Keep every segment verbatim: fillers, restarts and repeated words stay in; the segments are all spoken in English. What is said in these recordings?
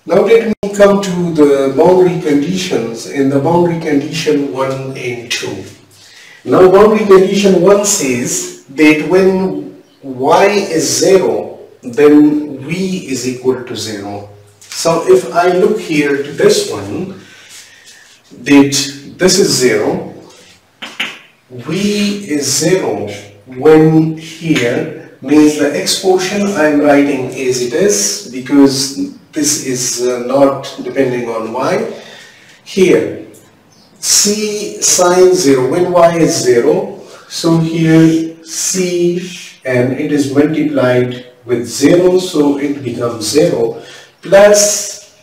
Now let me come to the boundary conditions in the boundary condition one and two. Now boundary condition one says that when y is zero, then v is equal to zero. So if I look here to this one, that this is zero, v is zero when here means the x portion I am writing as it is because this is uh, not depending on y. Here c sine zero when y is zero, so here c and it is multiplied with zero, so it becomes zero, plus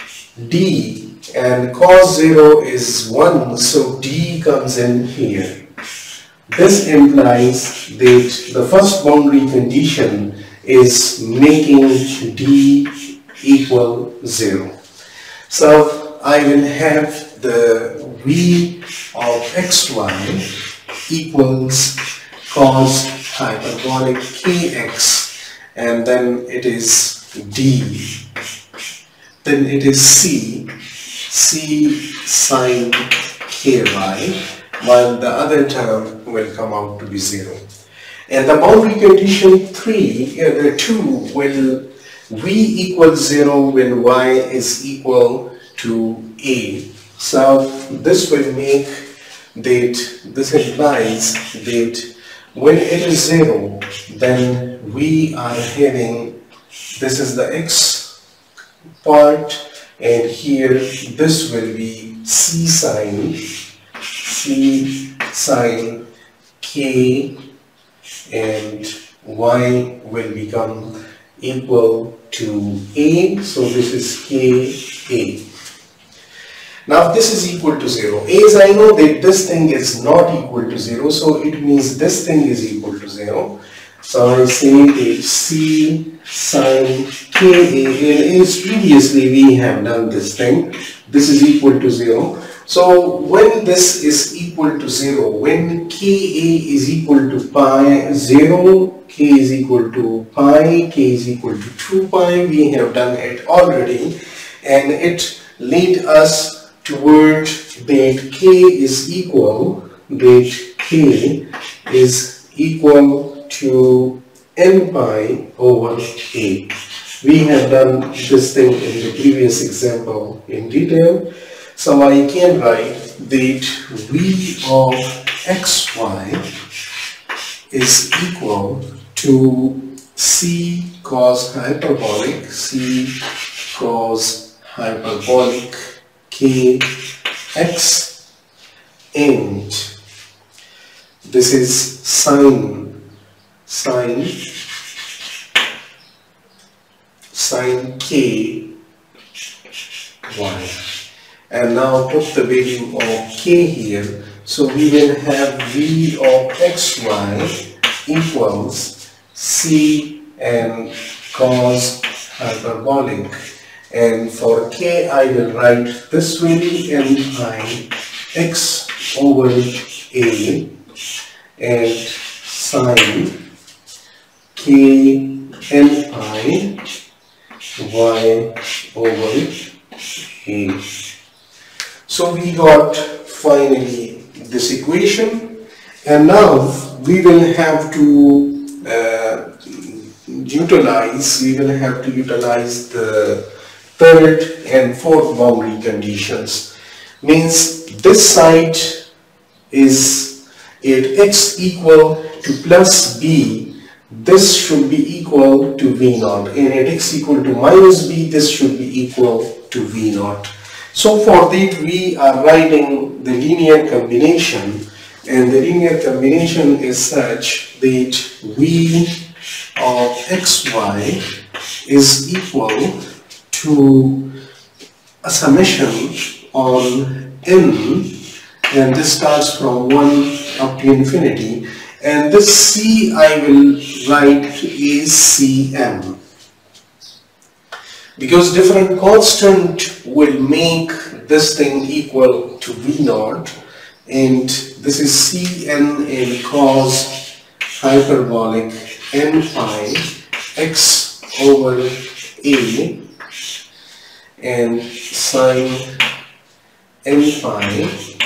d, and cos zero is one, so d comes in here. This implies that the first boundary condition is making d equal zero. So I will have the v of xy equals cos hyperbolic kx, and then it is d, then it is c, c sine ky, while the other term will come out to be zero. And the boundary condition three, uh, the two will v equals zero when y is equal to a. So this will make that, this implies that when it is zero, then we are having, this is the x part, and here this will be c sine, c sine k, and y will become equal to a, so this is k a. Now this is equal to zero. As I know that this thing is not equal to zero, so it means this thing is equal to zero. So I say that c sine ka, and as previously we have done this thing, this is equal to zero. So when this is equal to zero, when ka is equal to pi, zero, k is equal to pi, k is equal to two pi, we have done it already, and it lead us toward that k is equal, that k is equal to n pi over a. We have done this thing in the previous example in detail. So I can write that v of xy is equal to c cos hyperbolic, c cos hyperbolic kx, and this is sine, sine, sine k y. And now put the value of k here, so we will have v of xy equals c and cos hyperbolic, and for k I will write this value n pi x over a, and sine k n pi y over a. So we got finally this equation, and now we will have to uh, utilize, we will have to utilize the third and fourth boundary conditions. Means this side is at x equal to plus b, this should be equal to v naught, and at x equal to minus b, this should be equal to v naught. So for that we are writing the linear combination, and the linear combination is such that v of xy is equal to a summation on n, and this starts from one up to infinity, and this c I will write is cm, because different constant will make this thing equal to v naught, and this is cn and cos hyperbolic n pi x over a, and sine n pi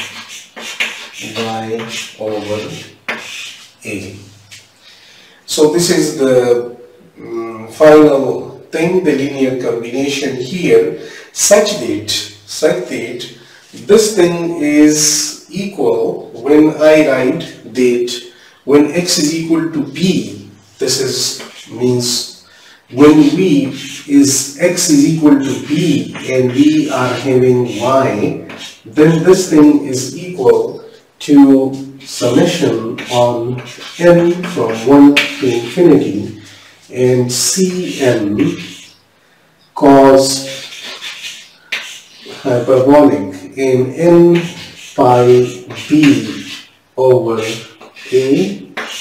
y over a. So this is the um, final thing, the linear combination here, such that such that this thing is equal when I write that when x is equal to b, this is means when v is x is equal to b and we are having y, then this thing is equal to summation on n from one to infinity and cn cos hyperbolic in n pi b over a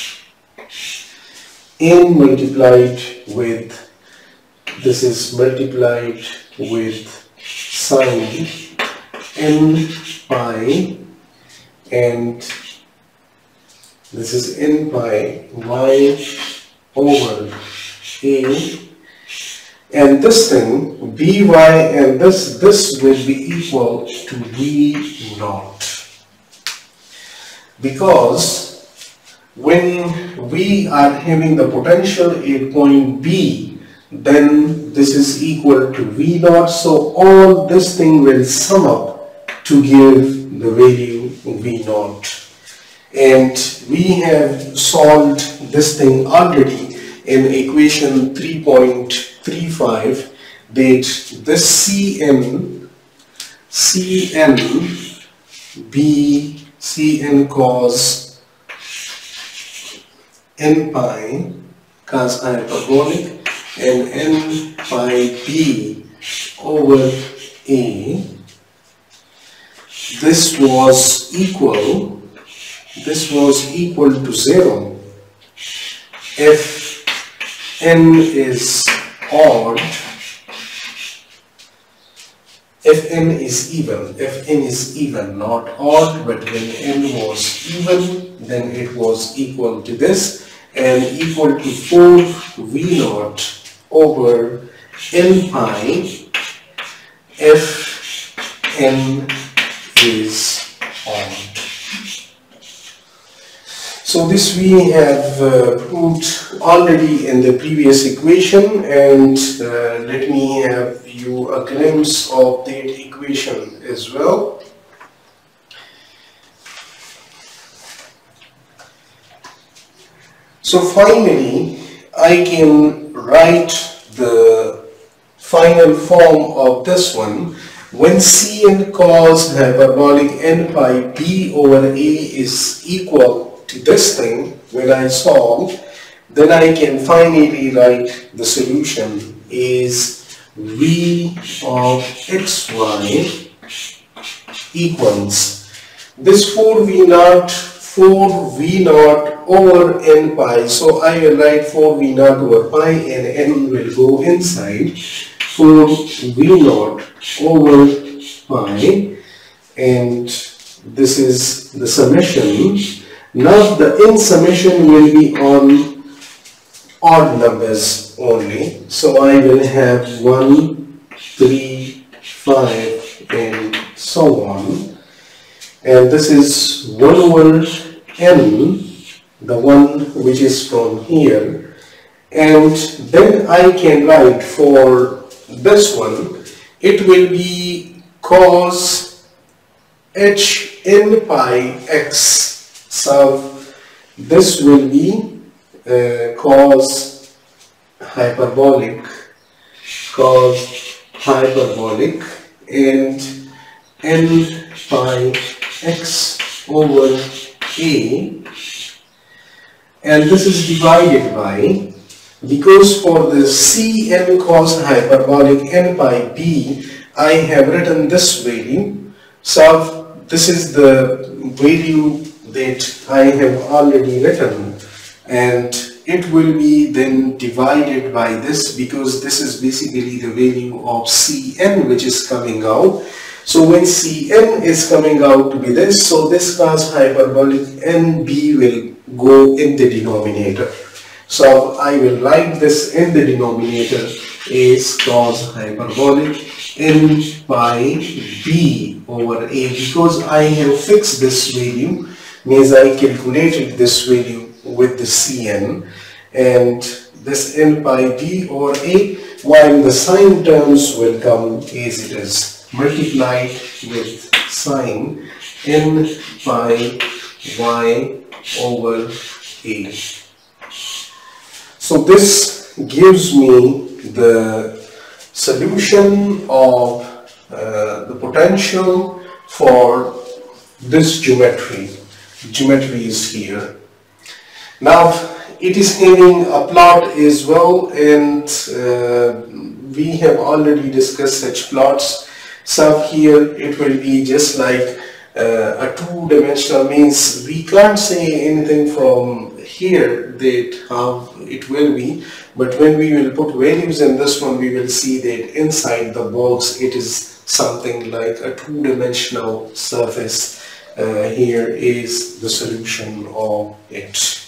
n multiplied with, this is multiplied with sine n pi, and this is n pi y over a, and this thing by, and this this will be equal to v naught, because when we are having the potential at point B, then this is equal to v naught, so all this thing will sum up to give the value v naught. And we have solved this thing already in equation three point three five, that this Cn, Cn b, Cn cos n pi, cos hyperbolic, and n pi b over a, this was equal, this was equal to zero if n is odd, if n is even, if n is even, not odd, but when n was even, then it was equal to this, and equal to four v naught over n pi if n is odd. So this we have uh, proved already in the previous equation, and uh, let me have you a glimpse of that equation as well. So finally, I can write the final form of this one. When Cn cos hyperbolic n pi b over a is equal to this thing, when I solve, then I can finally write the solution is v of xy equals this four v naught, four v naught over n pi. So I will write four v naught over pi and n will go inside, four v naught over pi, and this is the summation. Now the in summation will be on odd numbers only, so I will have one, three, five, and so on, and this is one over n, the one which is from here, and then I can write for this one, it will be cos h n pi x. So this will be uh, cos hyperbolic, cos hyperbolic, and n pi x over a, and this is divided by, because for the Cn cos hyperbolic n pi b, I have written this value. So this is the value that I have already written, and it will be then divided by this, because this is basically the value of Cn which is coming out. So when Cn is coming out to be this, so this cos hyperbolic nb will go in the denominator. So I will write this in the denominator as cos hyperbolic n pi b over a, because I have fixed this value, means I calculated this value with the Cn, and this n pi b over a, while the sine terms will come as it is, multiplied with sine n pi y over a. So this gives me the solution of uh, the potential for this geometry. Geometry is here. Now it is having a plot as well, and uh, we have already discussed such plots. So here it will be just like uh, a two-dimensional, means we can't say anything from here that how it will be, but when we will put values in this one, we will see that inside the box it is something like a two-dimensional surface. Uh, here is the solution of it.